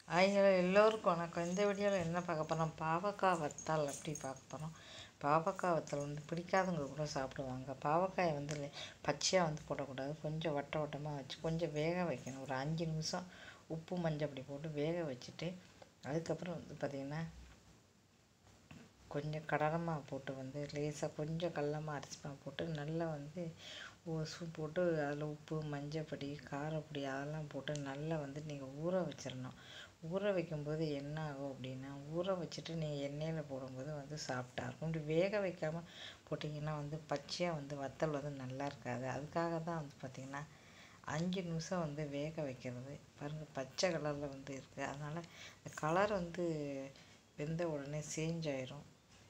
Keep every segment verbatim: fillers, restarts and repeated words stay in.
ஆய்கள எல்லோருக்கும் வணக்கம். இந்த வீடியோவில் என்ன பார்க்க போகிறோம், பாவக்காய் வத்தல் அப்படி பார்க்க போகிறோம். பாவக்காய் வத்தல் வந்து பிடிக்காதவங்க கூட சாப்பிடுவாங்க. பாவக்காயை வந்து பச்சையாக வந்து போடக்கூடாது, கொஞ்சம் வட்ட வட்டமாக வச்சு கொஞ்சம் வேக வைக்கணும். ஒரு அஞ்சு நிமிஷம் உப்பு மஞ்சள் அப்படி போட்டு வேக வச்சுட்டு அதுக்கப்புறம் வந்து பார்த்திங்கன்னா கொஞ்சம் கடலமாக போட்டு வந்து லேசாக கொஞ்சம் கடலமாக அரைச்சிமா போட்டு நல்லா வந்து சூ போட்டு அதில் உப்பு மஞ்சப்பொடி காரப்பொடி அதெல்லாம் போட்டு நல்லா வந்து நீங்கள் ஊற வச்சிடணும். ஊற வைக்கும்போது என்ன ஆகும் அப்படின்னா, ஊற வச்சுட்டு நீங்கள் எண்ணெயில் போடும்போது வந்து சாஃப்டாக இருக்கும். இப்படி வேக வைக்காமல் போட்டிங்கன்னா வந்து பச்சையாக வந்து வத்தல் வந்து நல்லா இருக்காது. அதுக்காக தான் வந்து பார்த்திங்கன்னா அஞ்சு நிமிஷம் வந்து வேக வைக்கிறது. பாருங்கள் பச்சை கலரில் வந்து இருக்குது. அதனால் இந்த கலர் வந்து வெந்த உடனே சேஞ்ச் ஆயிரும்.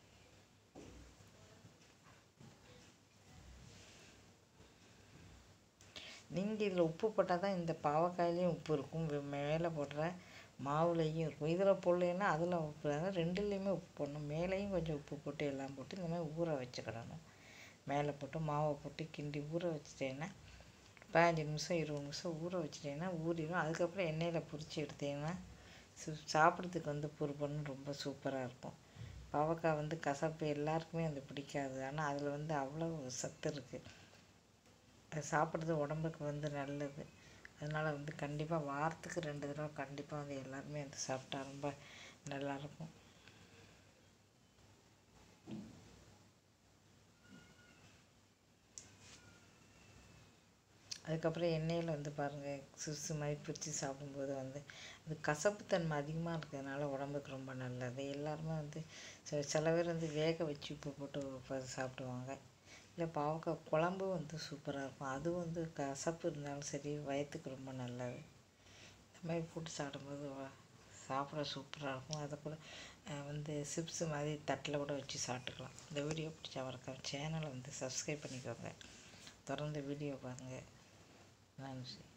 நீங்கள் இதில் உப்பு போட்டால் தான் இந்த பாவக்காயிலையும் உப்பு இருக்கும், மேலே போடுற மாவுலேயும் இருக்கும். இதில் போடலைன்னா அதில் உப்பு, அதாவது ரெண்டுலேயுமே உப்பு போடணும். மேலேயும் கொஞ்சம் உப்பு போட்டு எல்லாம் போட்டு இந்த மாதிரி ஊற வச்சுக்கிடணும். மேலே போட்டு மாவை போட்டு கிண்டி ஊற வச்சுட்டேன்னா பதினஞ்சு நிமிஷம் இருபது நிமிஷம் ஊற வச்சுட்டேன்னா ஊறிடும். அதுக்கப்புறம் எண்ணெயில் பொரித்து எடுத்தீங்கன்னா சாப்பிட்றதுக்கு வந்து பொறுப்புன்னு ரொம்ப சூப்பராக இருக்கும். பாவக்காய் வந்து கசப்பு எல்லாருக்குமே வந்து பிடிக்காது, ஆனால் அதில் வந்து அவ்வளோ சத்து இருக்குது. அது சாப்பிட்றது உடம்புக்கு வந்து நல்லது. அதனால் வந்து கண்டிப்பாக வாரத்துக்கு ரெண்டு தடவை கண்டிப்பாக வந்து எல்லாருமே வந்து சாப்பிட்டா ரொம்ப நல்லாயிருக்கும். அதுக்கப்புறம் எண்ணெயில் வந்து பாருங்கள் சிப்ஸு மாதிரி பிரித்து சாப்பிடும்போது வந்து அது கசப்புத்தன்மை அதிகமாக இருக்கிறதுனால உடம்புக்கு ரொம்ப நல்லது. எல்லாருமே வந்து சில பேர் வந்து வேக வச்சு உப்பு போட்டு சாப்பிடுவாங்க. இல்லை பாவக்காய் குழம்பு வந்து சூப்பராக இருக்கும். அது வந்து கசப்பு இருந்தாலும் சரி வயிற்றுக்கு ரொம்ப நல்லது. இந்த மாதிரி போட்டு சாப்பிடும்போது சாப்பிட சூப்பராக இருக்கும். அதை கூட வந்து சிப்ஸு மாதிரி தட்டில் கூட வச்சு சாப்பிட்டுக்கலாம். இந்த வீடியோ பிடிச்சா மறக்காம சேனலை வந்து சப்ஸ்கிரைப் பண்ணிக்கோங்க. தொடர்ந்து வீடியோ பாருங்கள். நன்றி.